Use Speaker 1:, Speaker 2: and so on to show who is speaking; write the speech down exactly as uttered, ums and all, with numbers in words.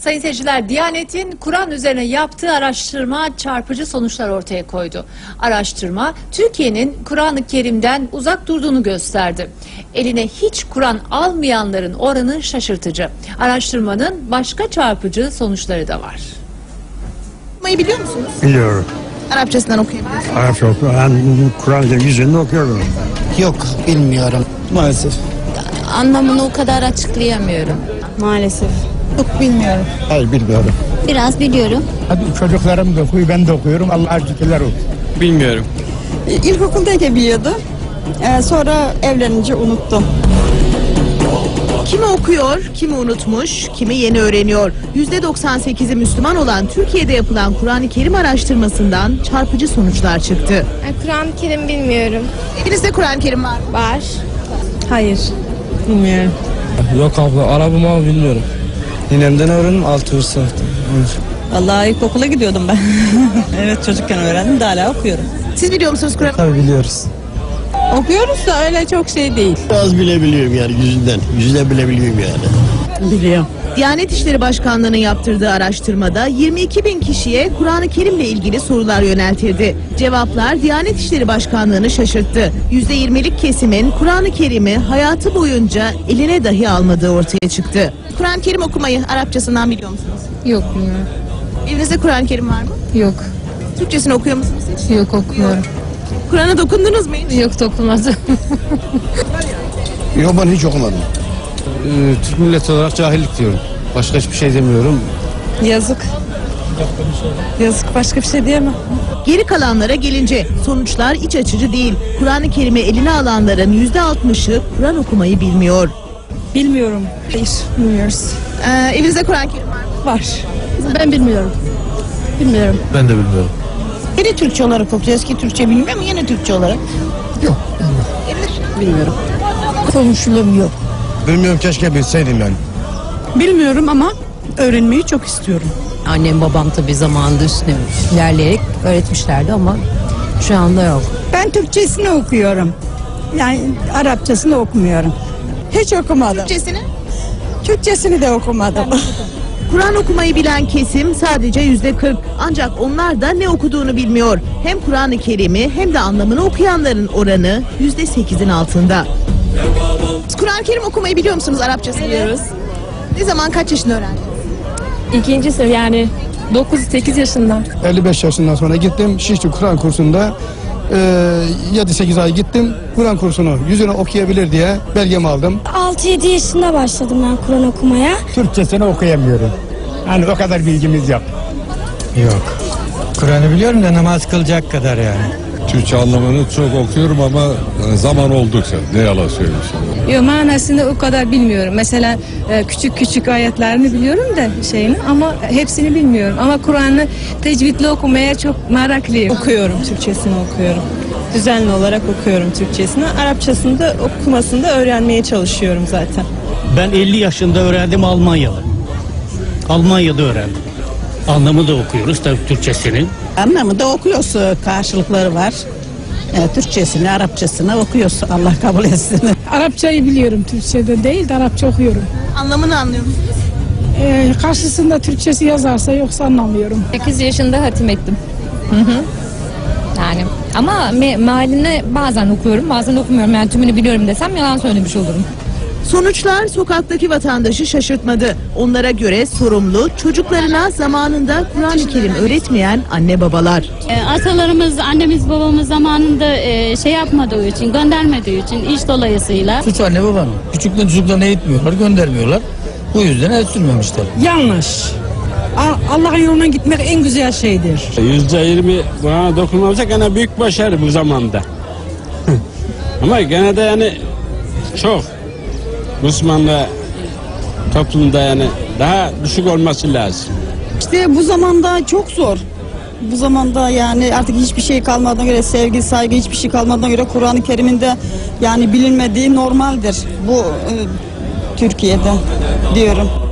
Speaker 1: Sayın seyirciler, Diyanet'in Kur'an üzerine yaptığı araştırma çarpıcı sonuçlar ortaya koydu. Araştırma, Türkiye'nin Kur'an-ı Kerim'den uzak durduğunu gösterdi. Eline hiç Kur'an almayanların oranı şaşırtıcı. Araştırmanın başka çarpıcı sonuçları da var.
Speaker 2: Okumayı biliyor musunuz?
Speaker 3: Biliyorum.
Speaker 2: Arapçasından okuyabiliyorsunuz.
Speaker 3: Arapça okuyorum. Ben Kur'an-ı yüzünü okuyorum.
Speaker 4: Yok, bilmiyorum. Maalesef.
Speaker 5: Anlamını o kadar açıklayamıyorum. Maalesef.
Speaker 2: Yok, bilmiyorum.
Speaker 4: Hayır, bilmiyorum.
Speaker 5: Biraz biliyorum.
Speaker 3: Hadi çocuklarım da okuyor, ben de okuyorum. Allah'a şükürler olsun.
Speaker 4: Bilmiyorum.
Speaker 6: İlkokuldayken biliyordum. Ee, sonra evlenince unuttum.
Speaker 2: Kimi okuyor, kimi unutmuş, kimi yeni öğreniyor. yüzde doksan sekizi Müslüman olan Türkiye'de yapılan Kur'an-ı Kerim araştırmasından çarpıcı sonuçlar çıktı.
Speaker 7: Kur'an-ı Kerim bilmiyorum.
Speaker 2: Evinizde Kur'an-ı Kerim var mı?
Speaker 7: Var.
Speaker 6: Hayır. Bilmiyorum.
Speaker 8: Yok abla, Arap'ım ama bilmiyorum.
Speaker 4: Ninemden öğrendim altı sınıfta.
Speaker 6: Vallahi ilkokula gidiyordum ben. Evet, çocukken öğrendim de hala okuyorum.
Speaker 2: Siz biliyor musunuz Kur'an?
Speaker 4: Tabii biliyoruz.
Speaker 6: Okuyoruz da öyle çok şey değil.
Speaker 9: Az bile biliyorum yani yüzünden. Yüzünden bile biliyorum yani.
Speaker 6: Biliyorum.
Speaker 2: Diyanet İşleri Başkanlığı'nın yaptırdığı araştırmada yirmi iki bin kişiye Kur'an-ı Kerim'le ilgili sorular yöneltildi. Cevaplar Diyanet İşleri Başkanlığı'nı şaşırttı. yüzde yirmilik kesimin Kur'an-ı Kerim'i hayatı boyunca eline dahi almadığı ortaya çıktı. Kur'an-ı Kerim okumayı Arapçasından biliyor musunuz?
Speaker 7: Yok bilmiyorum.
Speaker 2: Evinizde Kur'an-ı Kerim var mı?
Speaker 7: Yok.
Speaker 2: Türkçesini okuyor musunuz hiç?
Speaker 7: Yok okumuyorum.
Speaker 2: Kur'an'a dokundunuz mu hiç?
Speaker 7: Yok dokunmadım.
Speaker 9: Yok, ben hiç okumadım.
Speaker 8: Ee, Türk milleti olarak cahillik diyorum. Başka hiçbir şey demiyorum.
Speaker 6: Yazık. Yazık, başka bir şey diyemem.
Speaker 2: Geri kalanlara gelince sonuçlar iç açıcı değil. Kur'an-ı Kerim'i eline alanların yüzde altmışı Kur'an okumayı bilmiyor.
Speaker 6: Bilmiyorum. Hayır, bilmiyoruz.
Speaker 2: Ee, evinizde Kur'an-ı Kerim var mı?
Speaker 6: Var.
Speaker 7: Ben bilmiyorum. Bilmiyorum.
Speaker 8: Ben de bilmiyorum.
Speaker 5: Yine Türkçe olarak okuyor. Eski Türkçe bilmiyor mu? Yine Türkçe olarak.
Speaker 6: Bilmiyorum.
Speaker 5: Komşuluğum yok.
Speaker 9: Bilmiyorum, keşke bilseydim yani.
Speaker 6: Bilmiyorum ama öğrenmeyi çok istiyorum.
Speaker 10: Annem babam tabii zamanında üstüne ilerleyerek öğretmişlerdi ama şu anda yok.
Speaker 6: Ben Türkçesini okuyorum. Yani Arapçasını okumuyorum. Hiç okumadım.
Speaker 2: Türkçesini?
Speaker 6: Türkçesini de okumadım.
Speaker 2: Kur'an okumayı bilen kesim sadece yüzde kırk. Ancak onlar da ne okuduğunu bilmiyor. Hem Kur'an-ı Kerim'i hem de anlamını okuyanların oranı yüzde sekizin altında. Kur'an-ı Kerim okumayı biliyor musunuz Arapçasını?
Speaker 7: Biliyoruz.
Speaker 2: Ne zaman, kaç yaşında öğrendiniz?
Speaker 7: İkinci sınıf yani dokuz sekiz yaşından.
Speaker 3: elli beş yaşından sonra gittim Şişli Kur'an kursunda. E, yedi sekiz ay gittim. Kur'an kursunu yüzünü okuyabilir diye belgemi aldım.
Speaker 7: altı yedi yaşında başladım ben Kur'an okumaya.
Speaker 3: Türkçesini okuyamıyorum. Yani o kadar bilgimiz yok.
Speaker 4: Yok. Kur'an'ı biliyorum da namaz kılacak kadar yani.
Speaker 8: Türkçe anlamını çok okuyorum ama zaman oldukça ne yalan söylüyorsun.
Speaker 7: Yok, manasını o kadar bilmiyorum. Mesela e, küçük küçük ayetlerini biliyorum da şeyini ama hepsini bilmiyorum. Ama Kur'an'ı tecvidle okumaya çok meraklıyım.
Speaker 6: Okuyorum, Türkçesini okuyorum. Düzenli olarak okuyorum Türkçesini. Arapçasını da okumasını da öğrenmeye çalışıyorum zaten.
Speaker 4: Ben elli yaşında öğrendim Almanyalı. Almanya'da öğrendim. Anlamı da okuyoruz tabii Türkçesini.
Speaker 6: Anlamı da okuyoruz, karşılıkları var. E, Türkçesini, Arapçasını okuyoruz. Allah kabul etsin.
Speaker 7: Arapçayı biliyorum, Türkçe'de değil de Arapça okuyorum.
Speaker 2: Anlamını anlıyor musunuz?
Speaker 7: Ee, karşısında Türkçesi yazarsa yoksa anlamıyorum.
Speaker 5: sekiz yaşında hatim ettim. Hı hı. Yani ama me mealini bazen okuyorum, bazen okumuyorum. Yani tümünü biliyorum desem yalan söylemiş olurum.
Speaker 2: Sonuçlar sokaktaki vatandaşı şaşırtmadı. Onlara göre sorumlu çocuklarına zamanında Kur'an-ı Kerim öğretmeyen anne babalar.
Speaker 7: Atalarımız, annemiz, babamız zamanında şey yapmadığı için, göndermediği için iş dolayısıyla.
Speaker 4: Suç anne babam. Küçükten çocuklarını eğitmiyorlar, göndermiyorlar. Bu yüzden eğitilmemişler.
Speaker 6: Yanlış. Allah'ın yoluna gitmek en güzel şeydir.
Speaker 8: Yüzde yirmi Kur'an'a dokunmamışsa gene büyük başarı bu zamanda. Ama gene de yani çok Müslümanla toplumda yani daha düşük olması lazım.
Speaker 6: İşte bu zamanda çok zor. Bu zamanda yani artık hiçbir şey kalmadığına göre, sevgi, saygı hiçbir şey kalmadığına göre Kur'an-ı Kerim'in de yani bilinmediği normaldir. Bu e, Türkiye'de diyorum.